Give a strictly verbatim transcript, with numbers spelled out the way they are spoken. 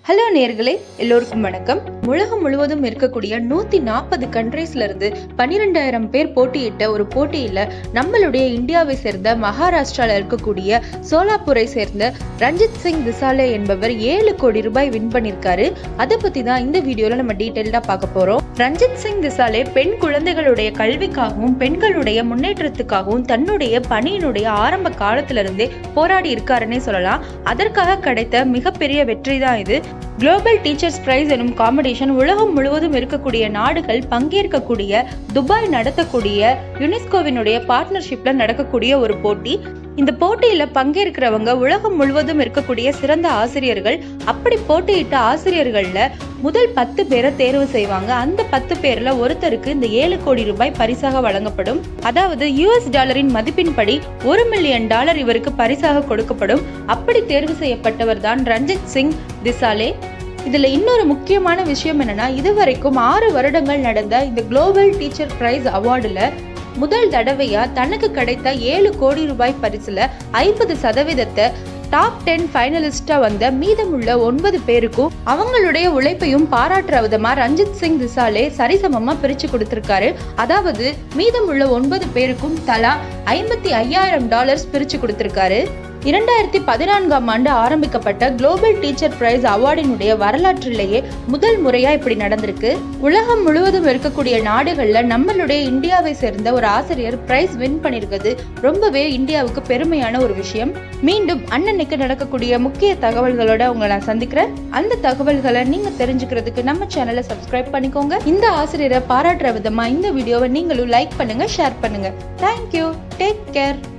Hello நேயர்களே, எல்லோருக்கும் வணக்கம். உலகம் முழுவதும் இருக்கக்கூடிய நூத்தி நாற்பது கண்ட்ரீஸ்ல இருந்து பன்னிரெண்டாயிரம் பேர் போட்டியிட்ட ஒரு போட்டியில நம்மளுடைய இந்தியாவை சேர்ந்த மகாராஷ்டிரால இருக்கக்கூடிய சோலாப்பூரை சேர்ந்த ரஞ்சித் சிங் திசாலே என்பவர் ஏழு கோடி ரூபாய் வின் பண்ணிருக்காரு. அதை பத்தி தான் இந்த வீடியோல நம்ம டீடைல்டா பார்க்க போறோம். ரஞ்சித் சிங் திசாலே பெண் குழந்தைகளுடைய கல்விக்காகவும் பெண்களுடைய முன்னேற்றத்துக்காகவும் தன்னுடைய பணியினுடைய ஆரம்ப காலத்திலிருந்தே போராடி இருக்காருன்னே சொல்லலாம். அதற்காக கிடைத்த மிகப்பெரிய வெற்றி தான் இது. குளோபல் டீச்சர்ஸ் பிரைஸ் எனும் காம்படிஷன் உலகம் முழுவதும் இருக்கக்கூடிய நாடுகள் பங்கேற்கக்கூடிய துபாய் நடத்தக்கூடிய யுனெஸ்கோவினுடைய பார்ட்னர்ஷிப்ல நடக்கக்கூடிய ஒரு போட்டி. இந்த போட்டியில பங்கேற்கிறவங்க உலகம் முழுவதும் இருக்கக்கூடிய சிறந்த ஆசிரியர்கள். அப்படி போட்டியிட்ட ஆசிரியர்கள்ல முதல் பத்து பேரை தேர்வு செய்வாங்க. அந்த பத்து பேர்ல ஒருத்தருக்கு இந்த ஏழு கோடி ரூபாய் பரிசாக வழங்கப்படும். அதாவது யூஎஸ் டாலரின் மதிப்பின்படி ஒரு மில்லியன் டாலர் இவருக்கு பரிசாக கொடுக்கப்படும். அப்படி தேர்வு செய்யப்பட்டவர் தான் ரஞ்சித் சிங் திசாலே. இதுல இன்னொரு முக்கியமான விஷயம் என்னன்னா, இதுவரைக்கும் ஆறு வருடங்கள் நடந்த இந்த குளோபல் டீச்சர் பிரைஸ் அவார்டுல முதல் தடவையா தனக்கு கிடைத்த ஏழு கோடி ரூபாய் பரிசுல ஐம்பது சதவீதத்தை டாப் டென் ஃபைனலிஸ்டா வந்த மீதமுள்ள ஒன்பது பேருக்கும் அவங்களுடைய உழைப்பையும் பாராட்டுற விதமா ரஞ்சித் சிங் திசாலே சரிசமமா பிரிச்சு கொடுத்திருக்காரு. அதாவது மீதமுள்ள ஒன்பது பேருக்கும் தலா ஐம்பத்தி ஐயாயிரம் டாலர்ஸ் பிரிச்சு கொடுத்திருக்காரு. இரண்டாயிரத்தி பதினான்காம் ஆண்டு ஆரம்பிக்கப்பட்ட குளோபல் டீச்சர் பிரைஸ் அவார்டினுடைய வரலாற்றிலேயே முதல் முறையா இப்படி நடந்திருக்கு. உலகம் முழுவதும் இருக்கக்கூடிய நாடுகள்ல நம்மளுடைய இந்தியாவை சேர்ந்த ஒரு ஆசிரியர் பிரைஸ் வின் பண்ணிருக்கிறது ரொம்பவே இந்தியாவுக்கு பெருமையான ஒரு விஷயம். மீண்டும் அண்ணனுக்கு நடக்கக்கூடிய முக்கிய தகவல்களோட உங்களை நான் சந்திக்கிறேன். அந்த தகவல்களை நீங்க தெரிஞ்சுக்கிறதுக்கு நம்ம சேனலை சப்ஸ்கிரைப் பண்ணிக்கோங்க. இந்த ஆசிரியரை பாராட்டுற விதமா இந்த வீடியோவை நீங்களும் லைக் பண்ணுங்க, ஷேர் பண்ணுங்க. தேங்க்யூ. Take care.